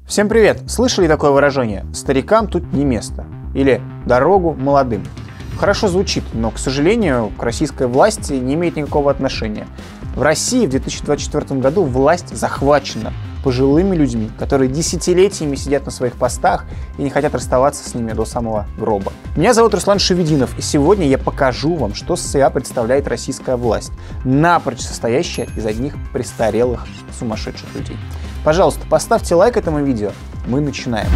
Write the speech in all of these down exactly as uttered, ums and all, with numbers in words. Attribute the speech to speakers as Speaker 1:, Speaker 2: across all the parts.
Speaker 1: Всем привет! Слышали такое выражение «старикам тут не место» или «дорогу молодым»? Хорошо звучит, но, к сожалению, к российской власти не имеет никакого отношения. В России в две тысячи двадцать четвёртом году власть захвачена пожилыми людьми, которые десятилетиями сидят на своих постах и не хотят расставаться с ними до самого гроба. Меня зовут Руслан Шевединов, и сегодня я покажу вам, что из себя представляет российская власть, напрочь состоящая из одних престарелых сумасшедших людей. Пожалуйста, поставьте лайк этому видео, мы начинаем.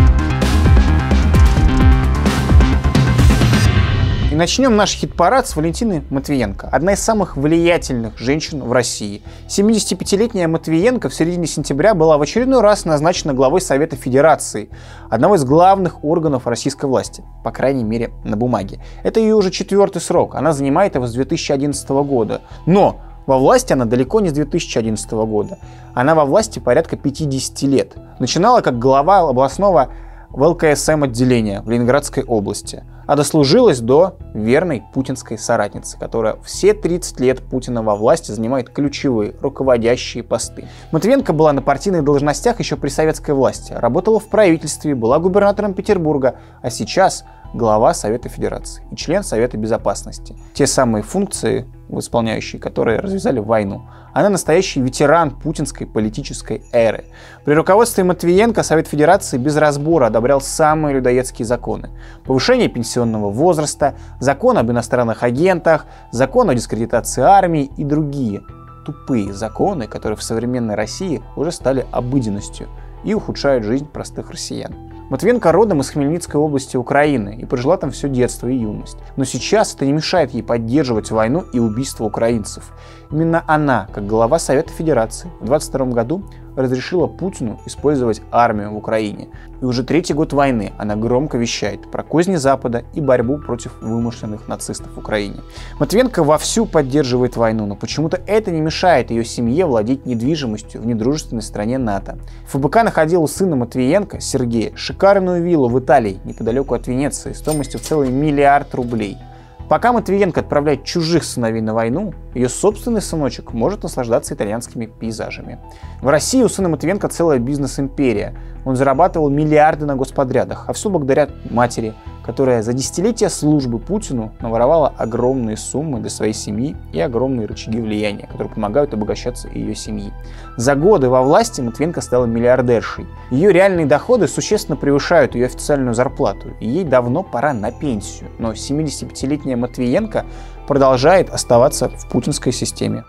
Speaker 1: И начнем наш хит-парад с Валентины Матвиенко, одна из самых влиятельных женщин в России. семидесятипятилетняя Матвиенко в середине сентября была в очередной раз назначена главой Совета Федерации, одного из главных органов российской власти, по крайней мере на бумаге. Это ее уже четвертый срок, она занимает его с две тысячи одиннадцатого года. Но во власти она далеко не с две тысячи одиннадцатого года. Она во власти порядка пятидесяти лет. Начинала как глава областного вэ эл ка эс эм отделения в Ленинградской области, а дослужилась до верной путинской соратницы, которая все тридцать лет Путина во власти занимает ключевые, руководящие посты. Матвиенко была на партийных должностях еще при советской власти, работала в правительстве, была губернатором Петербурга, а сейчас глава Совета Федерации и член Совета Безопасности. Те самые функции, исполняющие которые развязали войну. Она настоящий ветеран путинской политической эры. При руководстве Матвиенко Совет Федерации без разбора одобрял самые людоедские законы. Повышение пенсионного возраста, закон об иностранных агентах, закон о дискредитации армии и другие тупые законы, которые в современной России уже стали обыденностью и ухудшают жизнь простых россиян. Матвиенко родом из Хмельницкой области Украины и прожила там все детство и юность. Но сейчас это не мешает ей поддерживать войну и убийство украинцев. Именно она, как глава Совета Федерации, в двадцать втором году разрешила Путину использовать армию в Украине. И уже третий год войны она громко вещает про козни Запада и борьбу против вымышленных нацистов в Украине. Матвиенко вовсю поддерживает войну, но почему-то это не мешает ее семье владеть недвижимостью в недружественной стране НАТО. эф бэ ка находил у сына Матвиенко, Сергея, шикарную виллу в Италии, неподалеку от Венеции, стоимостью в целый миллиард рублей. Пока Матвиенко отправляет чужих сыновей на войну, ее собственный сыночек может наслаждаться итальянскими пейзажами. В России у сына Матвиенко целая бизнес-империя. Он зарабатывал миллиарды на господрядах, а все благодаря матери, которая за десятилетия службы Путину наворовала огромные суммы для своей семьи и огромные рычаги влияния, которые помогают обогащаться ее семьи. За годы во власти Матвиенко стала миллиардершей. Ее реальные доходы существенно превышают ее официальную зарплату, и ей давно пора на пенсию. Но семидесятипятилетняя Матвиенко продолжает оставаться в путинской системе.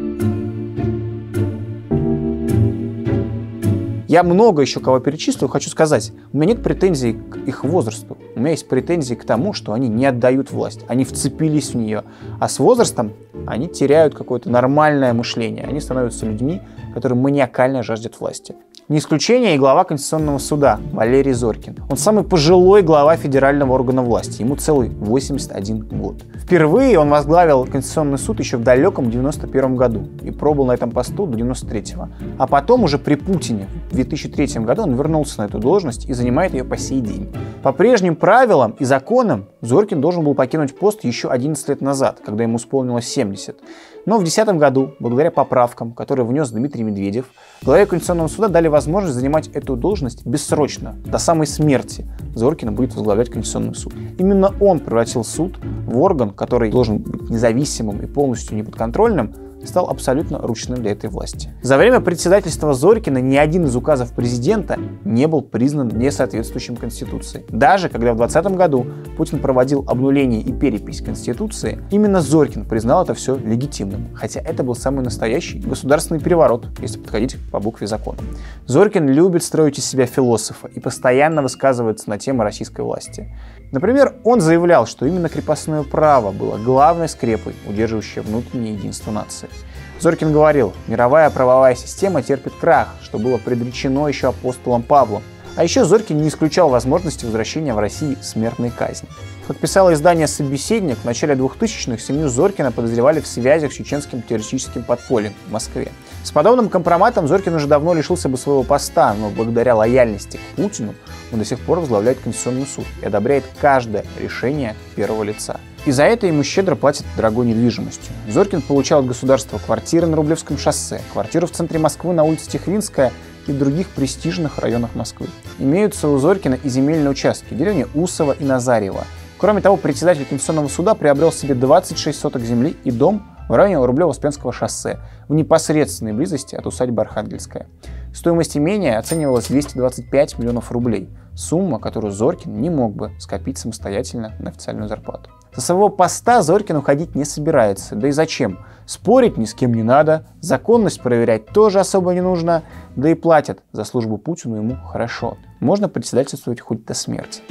Speaker 1: Я много еще кого перечислю, хочу сказать, у меня нет претензий к их возрасту, у меня есть претензии к тому, что они не отдают власть, они вцепились в нее, а с возрастом они теряют какое-то нормальное мышление, они становятся людьми, которые маниакально жаждут власти. Не исключение и глава Конституционного суда Валерий Зоркин. Он самый пожилой глава федерального органа власти, ему целый восемьдесят один год. Впервые он возглавил Конституционный суд еще в далеком девяносто первом году и пробыл на этом посту до девяносто третьего. А потом уже при Путине в две тысячи третьем году он вернулся на эту должность и занимает ее по сей день. По прежним правилам и законам Зоркин должен был покинуть пост еще одиннадцать лет назад, когда ему исполнилось семьдесят. Но в две тысячи десятом году, благодаря поправкам, которые внес Дмитрий Медведев, главе Конституционного суда дали возможность занимать эту должность бессрочно, до самой смерти. Зоркин будет возглавлять Конституционный суд. Именно он превратил суд в орган, который должен быть независимым и полностью неподконтрольным, стал абсолютно ручным для этой власти. За время председательства Зоркина ни один из указов президента не был признан несоответствующим Конституции. Даже когда в двадцатом году Путин проводил обнуление и перепись Конституции, именно Зоркин признал это все легитимным, хотя это был самый настоящий государственный переворот, если подходить по букве закона. Зоркин любит строить из себя философа и постоянно высказывается на темы российской власти. Например, он заявлял, что именно крепостное право было главной скрепой, удерживающей внутреннее единство нации. Зоркин говорил, мировая правовая система терпит крах, что было предречено еще апостолом Павлом. А еще Зоркин не исключал возможности возвращения в России смертной казни. Как писало издание «Собеседник», в начале двухтысячных семью Зоркина подозревали в связях с чеченским террористическим подпольем в Москве. С подобным компроматом Зоркин уже давно лишился бы своего поста, но благодаря лояльности к Путину он до сих пор возглавляет Конституционный суд и одобряет каждое решение первого лица. И за это ему щедро платят дорогой недвижимостью. Зоркин получал от государства квартиры на Рублевском шоссе, квартиру в центре Москвы на улице Тихвинская и в других престижных районах Москвы. Имеются у Зорькина и земельные участки, деревни Усово и Назарево. Кроме того, председатель Конституционного суда приобрел себе двадцать шесть соток земли и дом в районе Рублево-Успенского шоссе, в непосредственной близости от усадьбы Архангельская. Стоимость имения оценивалась в двести двадцать пять миллионов рублей, сумма, которую Зорькин не мог бы скопить самостоятельно на официальную зарплату. Со своего поста Зорькин уходить не собирается, да и зачем? Спорить ни с кем не надо, законность проверять тоже особо не нужно, да и платят за службу Путину ему хорошо. Можно председательствовать хоть до смерти.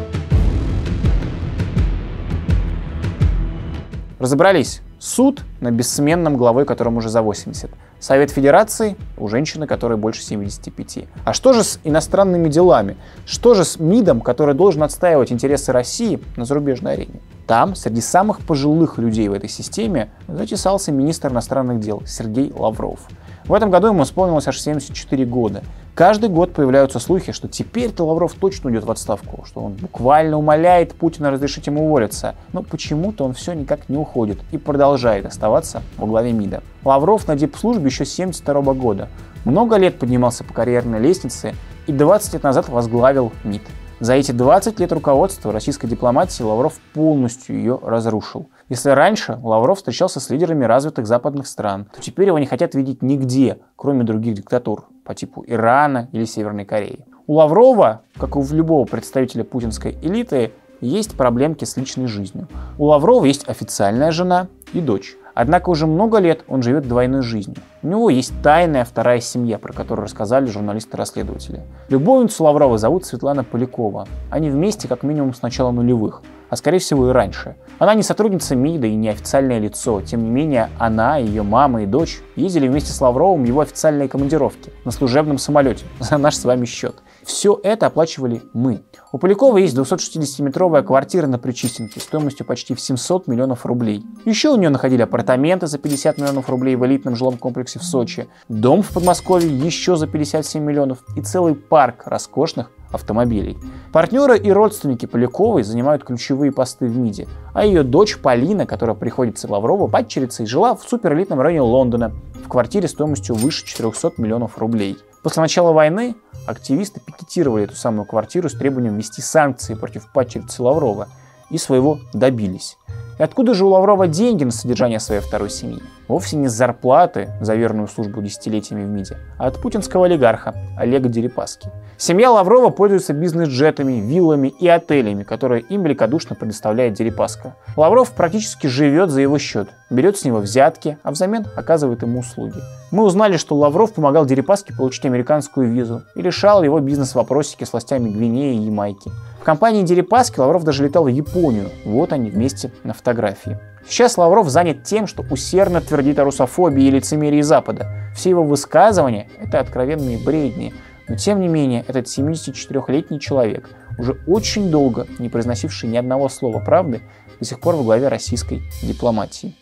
Speaker 1: Разобрались. Суд на бессменном главой, которому уже за восемьдесят. Совет Федерации у женщины, которой больше семидесяти пяти. А что же с иностранными делами? Что же с МИДом, который должен отстаивать интересы России на зарубежной арене? Там, среди самых пожилых людей в этой системе, затесался министр иностранных дел Сергей Лавров. В этом году ему исполнилось аж семьдесят четыре года. Каждый год появляются слухи, что теперь-то Лавров точно уйдет в отставку, что он буквально умоляет Путина разрешить ему уволиться. Но почему-то он все никак не уходит и продолжает оставаться во главе МИДа. Лавров на дипслужбе еще с семьдесят второго года. Много лет поднимался по карьерной лестнице и двадцать лет назад возглавил МИД. За эти двадцать лет руководства российской дипломатии Лавров полностью ее разрушил. Если раньше Лавров встречался с лидерами развитых западных стран, то теперь его не хотят видеть нигде, кроме других диктатур по типу Ирана или Северной Кореи. У Лаврова, как и у любого представителя путинской элиты, есть проблемки с личной жизнью. У Лаврова есть официальная жена и дочь. Однако уже много лет он живет двойной жизнью. У него есть тайная вторая семья, про которую рассказали журналисты-расследователи. Любовницу Лаврова зовут Светлана Полякова. Они вместе как минимум с начала нулевых, а скорее всего и раньше. Она не сотрудница МИДа и не официальное лицо. Тем не менее, она, ее мама и дочь ездили вместе с Лавровым в его официальные командировки на служебном самолете за наш с вами счет. Все это оплачивали мы. У Полякова есть двухсотшестидесятиметровая квартира на Причистенке стоимостью почти в семьсот миллионов рублей. Еще у нее находили апартаменты за пятьдесят миллионов рублей в элитном жилом комплексе в Сочи, дом в Подмосковье еще за пятьдесят семь миллионов и целый парк роскошных автомобилей. Партнеры и родственники Поляковой занимают ключевые посты в МИДе, а ее дочь Полина, которая приходится Лаврову падчерицей, жила в суперэлитном районе Лондона в квартире стоимостью выше четырехсот миллионов рублей. После начала войны активисты пикетировали эту самую квартиру с требованием ввести санкции против падчерицы Лаврова и своего добились. И откуда же у Лаврова деньги на содержание своей второй семьи? Вовсе не с зарплаты за верную службу десятилетиями в МИДе, а от путинского олигарха Олега Дерипаски. Семья Лаврова пользуется бизнес-джетами, виллами и отелями, которые им великодушно предоставляет Дерипаска. Лавров практически живет за его счет, берет с него взятки, а взамен оказывает ему услуги. Мы узнали, что Лавров помогал Дерипаске получить американскую визу и решал его бизнес-вопросики с властями Гвинеи и Ямайки. В компании Дерипаски Лавров даже летал в Японию, вот они вместе на фотографии. Сейчас Лавров занят тем, что усердно твердит о русофобии и лицемерии Запада. Все его высказывания – это откровенные бредни. Но тем не менее, этот семидесятичетырёхлетний человек, уже очень долго не произносивший ни одного слова правды, до сих пор во главе российской дипломатии.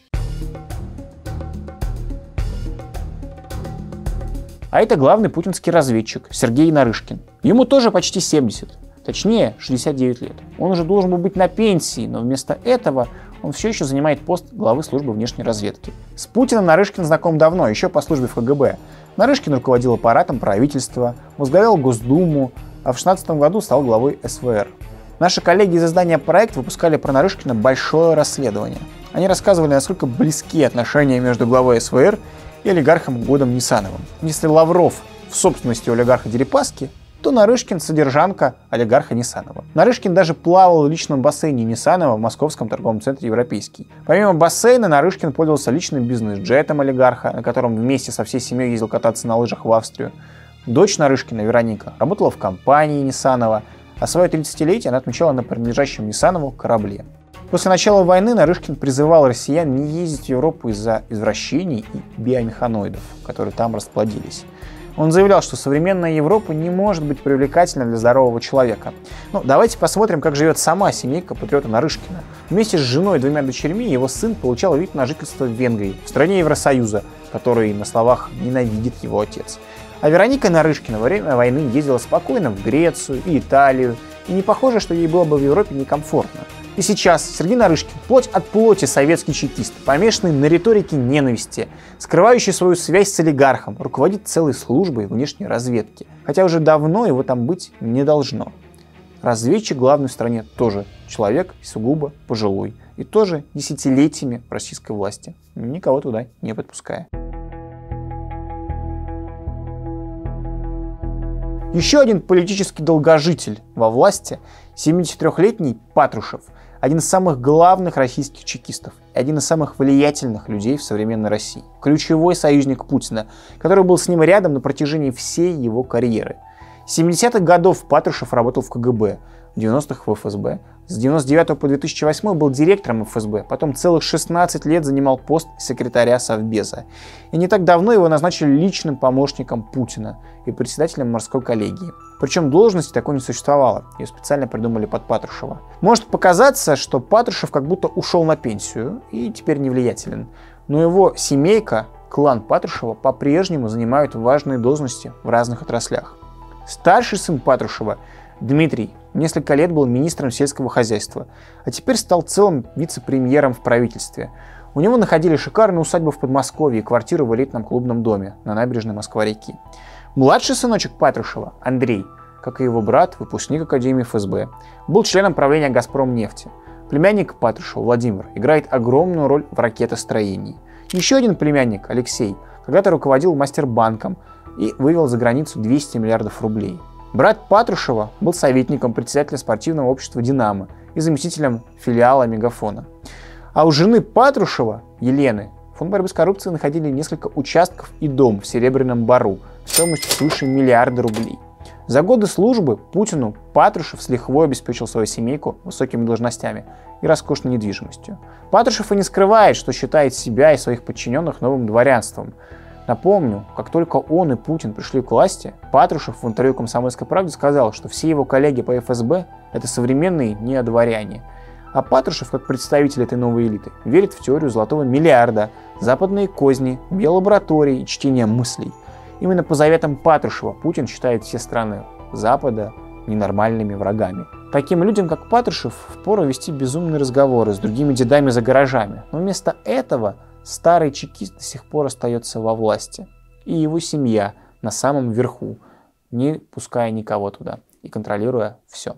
Speaker 1: А это главный путинский разведчик Сергей Нарышкин. Ему тоже почти семьдесят, точнее шестьдесят девять лет. Он уже должен был быть на пенсии, но вместо этого он все еще занимает пост главы службы внешней разведки. С Путиным Нарышкин знаком давно, еще по службе в ка гэ бэ. Нарышкин руководил аппаратом правительства, возглавлял Госдуму, а в шестнадцатом году стал главой эс вэ эр. Наши коллеги из издания «Проект» выпускали про Нарышкина большое расследование. Они рассказывали, насколько близки отношения между главой эс вэ эр и олигархом Годом Нисановым. Если Лавров в собственности олигарха Дерипаски, то Нарышкин – содержанка олигарха Нисанова. Нарышкин даже плавал в личном бассейне Нисанова в московском торговом центре «Европейский». Помимо бассейна, Нарышкин пользовался личным бизнес-джетом олигарха, на котором вместе со всей семьей ездил кататься на лыжах в Австрию. Дочь Нарышкина, Вероника, работала в компании Нисанова, а свое тридцатилетие она отмечала на принадлежащем Нисанову корабле. После начала войны Нарышкин призывал россиян не ездить в Европу из-за извращений и биомеханоидов, которые там расплодились. Он заявлял, что современная Европа не может быть привлекательна для здорового человека. Ну, давайте посмотрим, как живет сама семейка патриота Нарышкина. Вместе с женой и двумя дочерьми его сын получал вид на жительство в Венгрии, в стране Евросоюза, который на словах ненавидит его отец. А Вероника Нарышкина во время войны ездила спокойно в Грецию и Италию, и не похоже, что ей было бы в Европе некомфортно. И сейчас Сергей Нарышкин, плоть от плоти советский чекист, помешанный на риторике ненависти, скрывающий свою связь с олигархом, руководит целой службой внешней разведки. Хотя уже давно его там быть не должно. Разведчик главный в стране тоже человек сугубо пожилой и тоже десятилетиями российской власти, никого туда не подпуская. Еще один политический долгожитель во власти – семидесятитрёхлетний Патрушев, один из самых главных российских чекистов и один из самых влиятельных людей в современной России, ключевой союзник Путина, который был с ним рядом на протяжении всей его карьеры. С семидесятых годов Патрушев работал в ка гэ бэ, в девяностых в эф эс бэ, с девяносто девятого по две тысячи восьмой был директором эф эс бэ, потом целых шестнадцать лет занимал пост секретаря Совбеза. И не так давно его назначили личным помощником Путина и председателем морской коллегии. Причем должности такой не существовало, ее специально придумали под Патрушева. Может показаться, что Патрушев как будто ушел на пенсию и теперь не влиятелен, но его семейка, клан Патрушева, по-прежнему занимают важные должности в разных отраслях. Старший сын Патрушева, Дмитрий, несколько лет был министром сельского хозяйства, а теперь стал целым вице-премьером в правительстве. У него находили шикарную усадьбу в Подмосковье и квартиру в элитном клубном доме на набережной Москва-реки. Младший сыночек Патрушева, Андрей, как и его брат, выпускник Академии эф эс бэ, был членом правления «Газпромнефти». Племянник Патрушева, Владимир, играет огромную роль в ракетостроении. Еще один племянник, Алексей, когда-то руководил Мастербанком и вывел за границу двести миллиардов рублей. Брат Патрушева был советником председателя спортивного общества «Динамо» и заместителем филиала «Мегафона». А у жены Патрушева, Елены, в Фонд борьбы с коррупцией находили несколько участков и дом в Серебряном Бару стоимостью свыше миллиарда рублей. За годы службы Путину Патрушев с лихвой обеспечил свою семейку высокими должностями и роскошной недвижимостью. Патрушев и не скрывает, что считает себя и своих подчиненных новым дворянством. Напомню, как только он и Путин пришли к власти, Патрушев в интервью «Комсомольской правде» сказал, что все его коллеги по эф эс бэ – это современные неодворяне. А Патрушев, как представитель этой новой элиты, верит в теорию золотого миллиарда, западные козни, биолаборатории и чтение мыслей. Именно по заветам Патрушева Путин считает все страны Запада ненормальными врагами. Таким людям, как Патрушев, впору вести безумные разговоры с другими дедами за гаражами. Но вместо этого старый чекист до сих пор остается во власти. И его семья на самом верху, не пуская никого туда и контролируя все.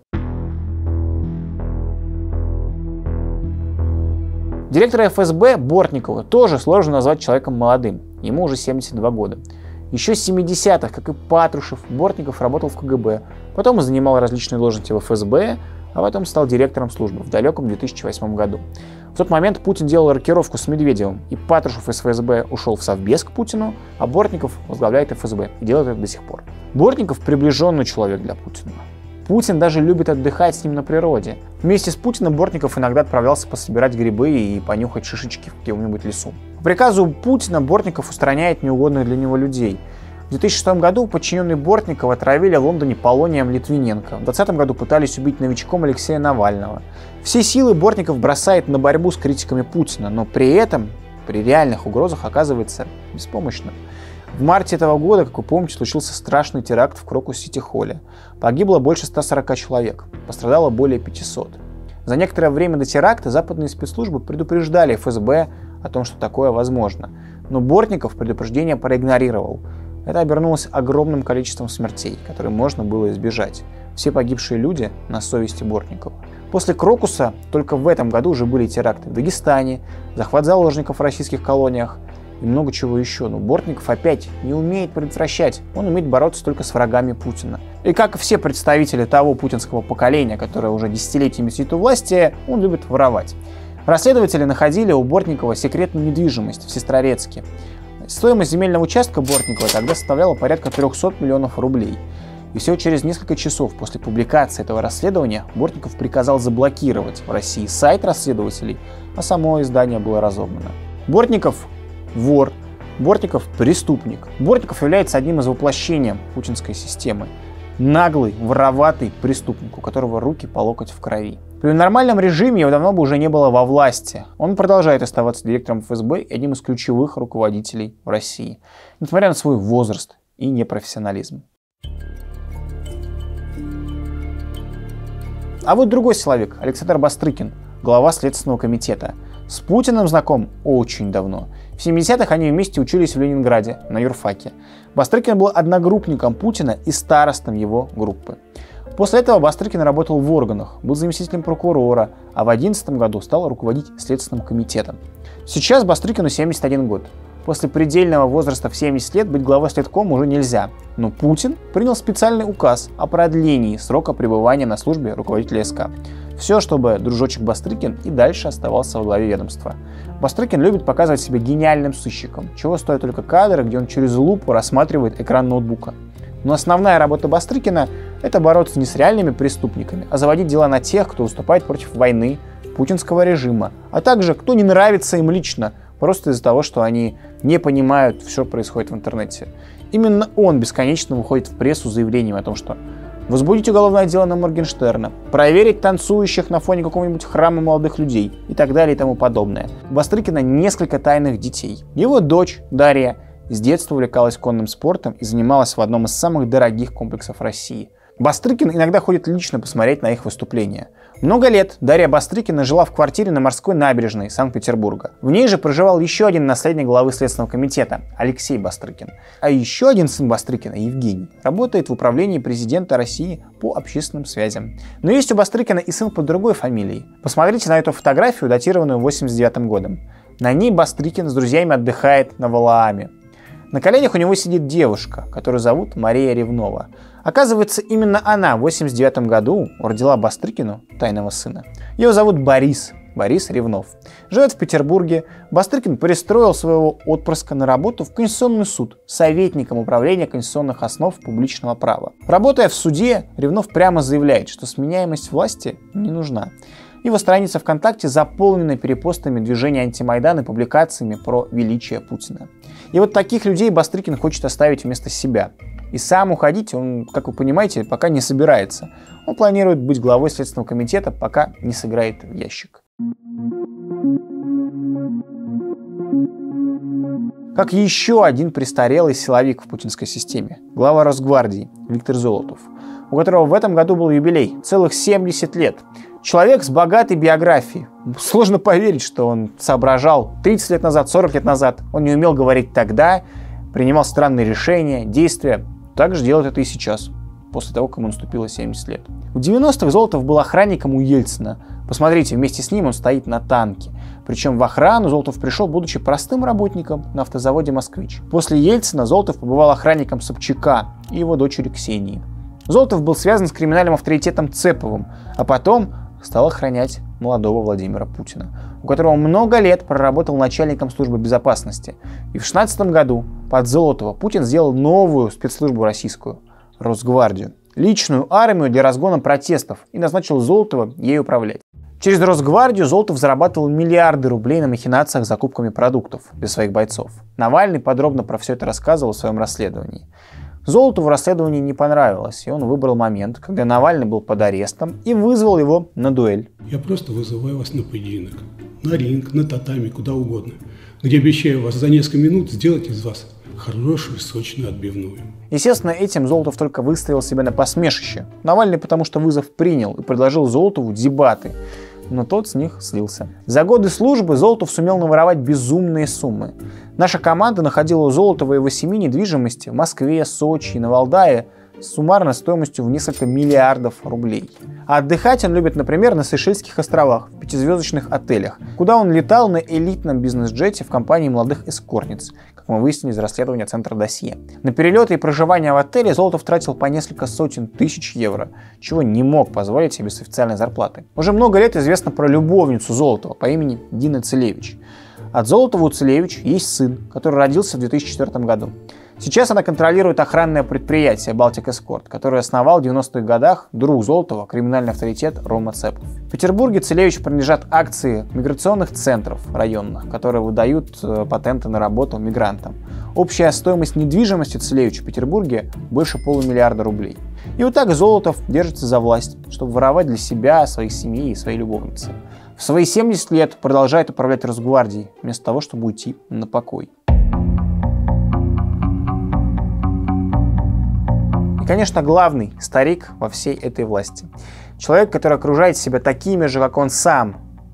Speaker 1: Директора эф эс бэ Бортникова тоже сложно назвать человеком молодым. Ему уже семьдесят два года. Еще с семидесятых, как и Патрушев, Бортников работал в ка гэ бэ, потом занимал различные должности в эф эс бэ, а потом стал директором службы в далеком две тысячи восьмом году. В тот момент Путин делал рокировку с Медведевым, и Патрушев из эф эс бэ ушел в Совбез к Путину, а Бортников возглавляет эф эс бэ и делает это до сих пор. Бортников приближенный человек для Путина. Путин даже любит отдыхать с ним на природе. Вместе с Путиным Бортников иногда отправлялся пособирать грибы и понюхать шишечки в каком-нибудь лесу. По приказу Путина Бортников устраняет неугодных для него людей. В две тысячи шестом году подчиненные Бортникова отравили в Лондоне Полонием Литвиненко. В две тысячи двадцатом году пытались убить новичком Алексея Навального. Все силы Бортников бросает на борьбу с критиками Путина, но при этом при реальных угрозах оказывается беспомощным. В марте этого года, как вы помните, случился страшный теракт в Крокус-Сити-Холле. Погибло больше ста сорока человек, пострадало более пятисот. За некоторое время до теракта западные спецслужбы предупреждали эф эс бэ о том, что такое возможно. Но Бортников предупреждение проигнорировал. Это обернулось огромным количеством смертей, которые можно было избежать. Все погибшие люди на совести Бортникова. После Крокуса только в этом году уже были теракты в Дагестане, захват заложников в российских колониях и много чего еще. Но Бортников опять не умеет предотвращать, он умеет бороться только с врагами Путина. И как и все представители того путинского поколения, которое уже десятилетиями сидит у власти, он любит воровать. Расследователи находили у Бортникова секретную недвижимость в Сестрорецке. Стоимость земельного участка Бортникова тогда составляла порядка трехсот миллионов рублей. И всего через несколько часов после публикации этого расследования Бортников приказал заблокировать в России сайт расследователей, а само издание было разогнано. Бортников – вор, Бортников – преступник. Бортников является одним из воплощений путинской системы. Наглый, вороватый преступник, у которого руки по локоть в крови. При нормальном режиме его давно бы уже не было во власти. Он продолжает оставаться директором эф эс бэ и одним из ключевых руководителей в России, несмотря на свой возраст и непрофессионализм. А вот другой человек, Александр Бастрыкин, глава Следственного комитета. С Путиным знаком очень давно. В семидесятых они вместе учились в Ленинграде, на юрфаке. Бастрыкин был одногруппником Путина и старостом его группы. После этого Бастрыкин работал в органах, был заместителем прокурора, а в две тысячи одиннадцатом году стал руководить Следственным комитетом. Сейчас Бастрыкину семьдесят один год. После предельного возраста в семьдесят лет быть главой Следкома уже нельзя. Но Путин принял специальный указ о продлении срока пребывания на службе руководителя СК. Все, чтобы дружочек Бастрыкин и дальше оставался во главе ведомства. Бастрыкин любит показывать себя гениальным сыщиком, чего стоят только кадры, где он через лупу рассматривает экран ноутбука. Но основная работа Бастрыкина – это бороться не с реальными преступниками, а заводить дела на тех, кто выступает против войны, путинского режима, а также кто не нравится им лично, просто из-за того, что они не понимают, что происходит в интернете. Именно он бесконечно выходит в прессу с заявлением о том, что возбудить уголовное дело на Моргенштерна, проверить танцующих на фоне какого-нибудь храма молодых людей и так далее и тому подобное. У Бастрыкина несколько тайных детей. Его дочь Дарья с детства увлекалась конным спортом и занималась в одном из самых дорогих комплексов России. Бастрыкин иногда ходит лично посмотреть на их выступления. Много лет Дарья Бастрыкина жила в квартире на Морской набережной Санкт-Петербурга. В ней же проживал еще один наследник главы Следственного комитета – Алексей Бастрыкин. А еще один сын Бастрыкина, Евгений, работает в управлении президента России по общественным связям. Но есть у Бастрыкина и сын под другой фамилией. Посмотрите на эту фотографию, датированную восемьдесят девятым годом. На ней Бастрыкин с друзьями отдыхает на Валааме. На коленях у него сидит девушка, которую зовут Мария Ревнова. Оказывается, именно она в восемьдесят девятом году родила Бастрыкину тайного сына. Его зовут Борис, Борис Ревнов. Живет в Петербурге. Бастрыкин пристроил своего отпрыска на работу в Конституционный суд, советником управления конституционных основ публичного права. Работая в суде, Ревнов прямо заявляет, что сменяемость власти не нужна. Его страница ВКонтакте заполнена перепостами движения антимайдан и публикациями про величие Путина. И вот таких людей Бастрыкин хочет оставить вместо себя. И сам уходить он, как вы понимаете, пока не собирается. Он планирует быть главой Следственного комитета, пока не сыграет в ящик. Как еще один престарелый силовик в путинской системе, глава Росгвардии Виктор Золотов, у которого в этом году был юбилей, целых семьдесят лет. Человек с богатой биографией. Сложно поверить, что он соображал тридцать лет назад, сорок лет назад. Он не умел говорить тогда, принимал странные решения, действия. Так же делает это и сейчас, после того, как ему наступило семьдесят лет. В девяностых Золотов был охранником у Ельцина. Посмотрите, вместе с ним он стоит на танке. Причем в охрану Золотов пришел, будучи простым работником на автозаводе «Москвич». После Ельцина Золотов побывал охранником Собчака и его дочери Ксении. Золотов был связан с криминальным авторитетом Цеповым, а потом стал охранять молодого Владимира Путина, у которого много лет проработал начальником службы безопасности. И в две тысячи шестнадцатом году под Золотова Путин сделал новую спецслужбу российскую – Росгвардию, личную армию для разгона протестов, и назначил Золотова ей управлять. Через Росгвардию Золотов зарабатывал миллиарды рублей на махинациях с закупками продуктов для своих бойцов. Навальный подробно про все это рассказывал в своем расследовании. Золотову расследование не понравилось, и он выбрал момент, когда Навальный был под арестом, и вызвал его на дуэль.
Speaker 2: Я просто вызываю вас на поединок, на ринг, на татами, куда угодно, где обещаю вас за несколько минут сделать из вас хорошую сочную отбивную.
Speaker 1: Естественно, этим Золотов только выставил себя на посмешище. Навальный потому что вызов принял и предложил Золотову дебаты, но тот с них слился. За годы службы Золотов сумел наворовать безумные суммы. Наша команда находила у Золотова и его семьи недвижимости в Москве, Сочи и на Валдае с суммарной стоимостью в несколько миллиардов рублей. А отдыхать он любит, например, на Сейшельских островах, в пятизвездочных отелях, куда он летал на элитном бизнес-джете в компании молодых эскортниц, как мы выяснили из расследования Центра Досье. На перелеты и проживание в отеле Золотов тратил по несколько сотен тысяч евро, чего не мог позволить себе с официальной зарплаты. Уже много лет известно про любовницу Золотова по имени Дина Целевич. От Золотова у Целевич есть сын, который родился в две тысячи четвёртом году. Сейчас она контролирует охранное предприятие «Балтик Эскорт», которое основал в девяностых годах друг Золотова, криминальный авторитет Рома Цепов. В Петербурге Целевич принадлежат акции миграционных центров районных, которые выдают патенты на работу мигрантам. Общая стоимость недвижимости Целевич в Петербурге больше полумиллиарда рублей. И вот так Золотов держится за власть, чтобы воровать для себя, своих семей и своей любовницы. В свои семьдесят лет продолжает управлять Росгвардией, вместо того, чтобы уйти на покой. И, конечно, главный старик во всей этой власти. Человек, который окружает себя такими же, как он сам,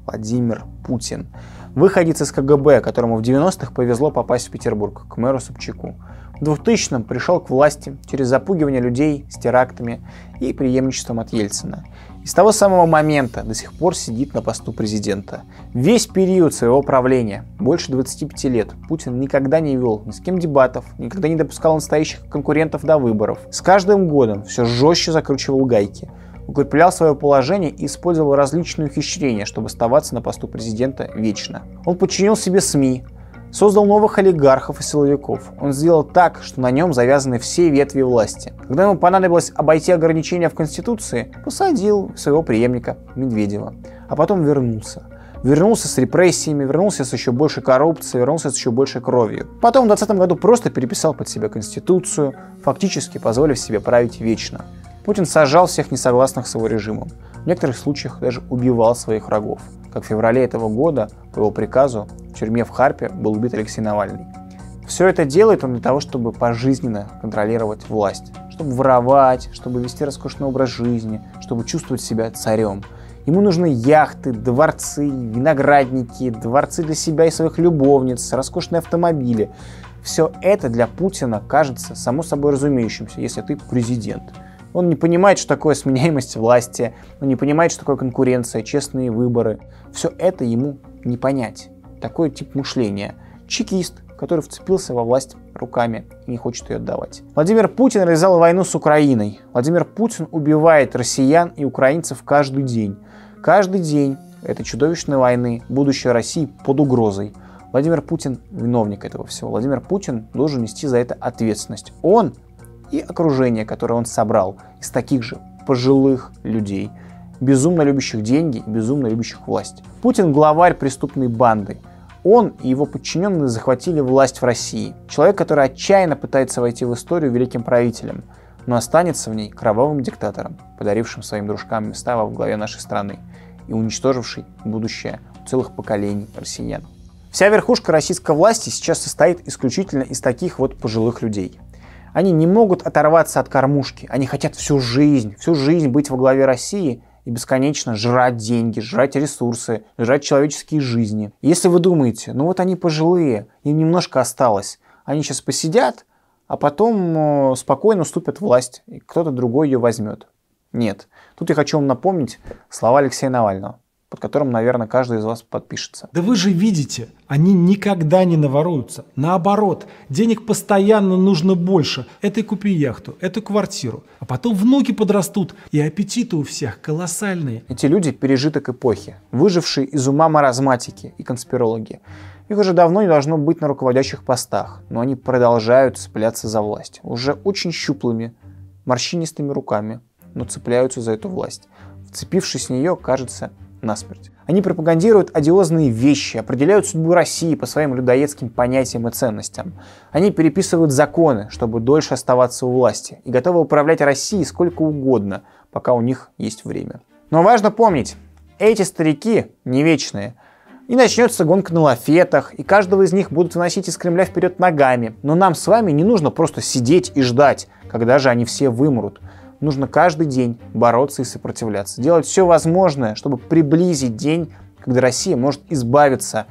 Speaker 1: Владимир Путин. Выходец из ка гэ бэ, которому в девяностых повезло попасть в Петербург, к мэру Собчаку. В двухтысячном пришел к власти через запугивание людей с терактами и преемничеством от Ельцина. И с того самого момента до сих пор сидит на посту президента. Весь период своего правления, больше двадцати пяти лет, Путин никогда не вел ни с кем дебатов, никогда не допускал настоящих конкурентов до выборов. С каждым годом все жестче закручивал гайки, укреплял свое положение и использовал различные ухищрения, чтобы оставаться на посту президента вечно. Он подчинил себе СМИ, создал новых олигархов и силовиков. Он сделал так, что на нем завязаны все ветви власти. Когда ему понадобилось обойти ограничения в Конституции, посадил своего преемника Медведева, а потом вернулся. Вернулся с репрессиями, вернулся с еще большей коррупцией, вернулся с еще большей кровью. Потом в двадцатом году просто переписал под себя Конституцию, фактически позволив себе править вечно. Путин сажал всех несогласных с его режимом. В некоторых случаях даже убивал своих врагов. Как в феврале этого года, по его приказу, в тюрьме в Харпе был убит Алексей Навальный. Все это делает он для того, чтобы пожизненно контролировать власть. Чтобы воровать, чтобы вести роскошный образ жизни, чтобы чувствовать себя царем. Ему нужны яхты, дворцы, виноградники, дворцы для себя и своих любовниц, роскошные автомобили. Все это для Путина кажется само собой разумеющимся, если ты президент. Он не понимает, что такое сменяемость власти, он не понимает, что такое конкуренция, честные выборы. Все это ему не понять. Такой тип мышления. Чекист, который вцепился во власть руками и не хочет ее отдавать. Владимир Путин развязал войну с Украиной. Владимир Путин убивает россиян и украинцев каждый день. Каждый день этой чудовищной войны будущее России под угрозой. Владимир Путин виновник этого всего. Владимир Путин должен нести за это ответственность. Он и окружение, которое он собрал из таких же пожилых людей, безумно любящих деньги и безумно любящих власть. Путин — главарь преступной банды. Он и его подчиненные захватили власть в России. Человек, который отчаянно пытается войти в историю великим правителем, но останется в ней кровавым диктатором, подарившим своим дружкам места во главе нашей страны и уничтоживший будущее целых поколений россиян. Вся верхушка российской власти сейчас состоит исключительно из таких вот пожилых людей. Они не могут оторваться от кормушки, они хотят всю жизнь, всю жизнь быть во главе России и бесконечно жрать деньги, жрать ресурсы, жрать человеческие жизни. Если вы думаете, ну вот они пожилые, им немножко осталось, они сейчас посидят, а потом спокойно уступят власть, и кто-то другой ее возьмет. Нет. Тут я хочу вам напомнить слова Алексея Навального, под которым, наверное, каждый из вас подпишется.
Speaker 3: Да вы же видите, они никогда не наворуются. Наоборот, денег постоянно нужно больше. Это и купи яхту, эту квартиру. А потом внуки подрастут, и аппетиты у всех колоссальные.
Speaker 1: Эти люди — пережиток эпохи, выжившие из ума маразматики и конспирологи. Их уже давно не должно быть на руководящих постах, но они продолжают цепляться за власть. Уже очень щуплыми, морщинистыми руками, но цепляются за эту власть. Вцепившись в нее, кажется, насмерть. Они пропагандируют одиозные вещи, определяют судьбу России по своим людоедским понятиям и ценностям. Они переписывают законы, чтобы дольше оставаться у власти, и готовы управлять Россией сколько угодно, пока у них есть время. Но важно помнить, эти старики не вечные. И начнется гонка на лафетах, и каждого из них будут выносить из Кремля вперед ногами. Но нам с вами не нужно просто сидеть и ждать, когда же они все вымрут. Нужно каждый день бороться и сопротивляться. Делать все возможное, чтобы приблизить день, когда Россия может избавиться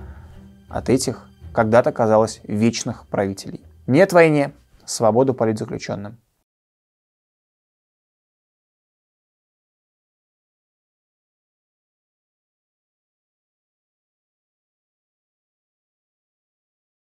Speaker 1: от этих, когда-то казалось, вечных правителей. Нет войне, свободу политзаключенным.